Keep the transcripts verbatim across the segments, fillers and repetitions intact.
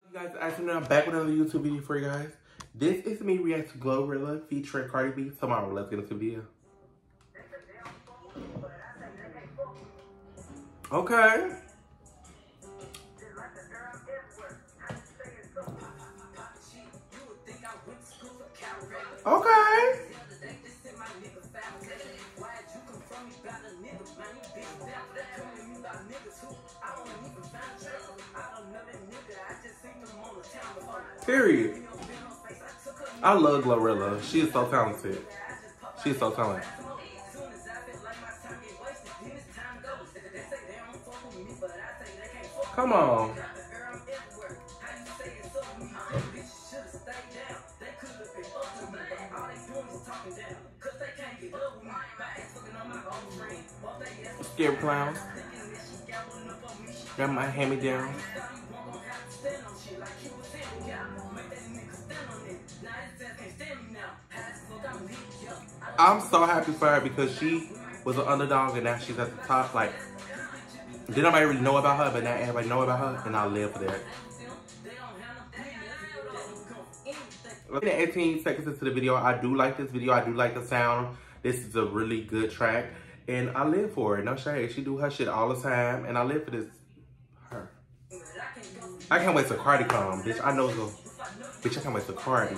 Hey guys, actually I'm back with another YouTube video for you guys. This is me react to GloRilla featuring Cardi B. Tomorrow, let's get into the video. Okay. Okay. Period. I love GloRilla. She is so talented. She is so talented. Come on. Scary clowns. Got my hand me down. I'm so happy for her because she was an underdog and now she's at the top. Like, did nobody really know about her, but now everybody know about her, and I live for that. Looking at eighteen seconds into the video, I do like this video. I do like the sound. This is a really good track, and I live for it. No shade. She do her shit all the time, and I live for this. Her. I can't wait till Cardi come, bitch. I know it's gonna. Bitch, I can't wait till Cardi.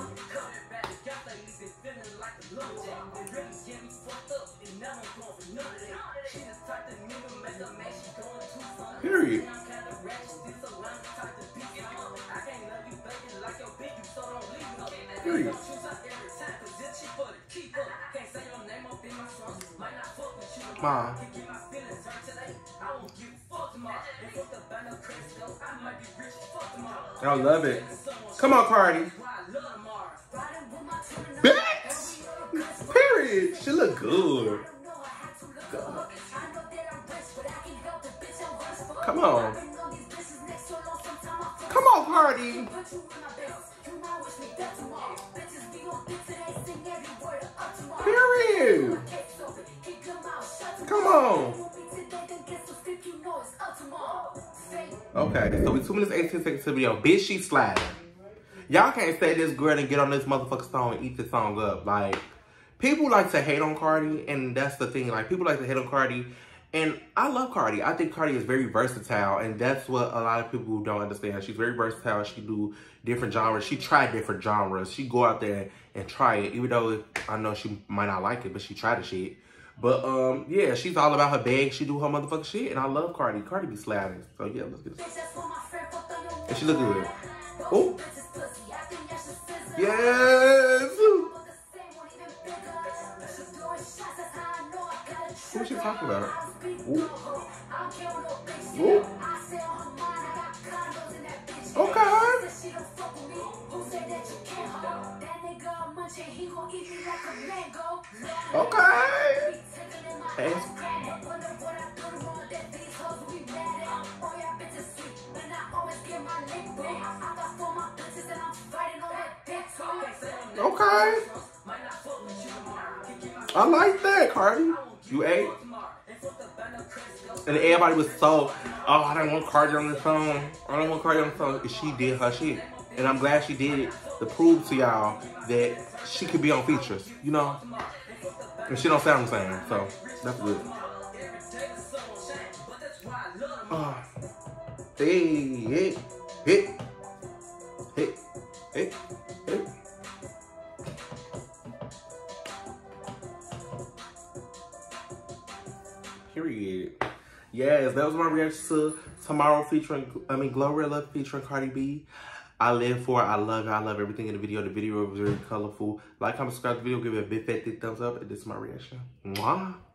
Period. Period. Mom. I love it. Come on, Cardi. Bitch! Period. She look good. God. Come on. Come on, Cardi. Period. Come on. Okay, so we two minutes eighteen seconds to the video. Bitch, she sliding. Y'all can't say this girl and get on this motherfucking song and eat this song up. Like, people like to hate on Cardi, and that's the thing. Like, people like to hate on Cardi, and I love Cardi. I think Cardi is very versatile, and that's what a lot of people don't understand. She's very versatile. She do different genres. She tried different genres. She go out there and try it, even though I know she might not like it, but she tried the shit. But, um, yeah, she's all about her bag. She do her motherfucking shit, and I love Cardi. Cardi be slapping. So, yeah, let's get this. And she look good. Oh. Yes. Who's she talking about? Ooh. Ooh. Okay. Okay. Hey. Okay. I like that, Cardi. You ate? And everybody was so, oh, I don't want Cardi on the song. I don't want Cardi on the song. She did her shit. And I'm glad she did it to prove to y'all that she could be on features, you know? And she don't sound the same, so that's good. Oh. Hey, hey, hey, hey, hey, hey. Period. Yes, that was my reaction to Tomorrow featuring, I mean, GloRilla featuring Cardi B. I live for it. I love it. I love everything in the video. The video was very colorful. Like, comment, subscribe to the video. Give it a big fat thick thumbs up. And this is my reaction. Mwah.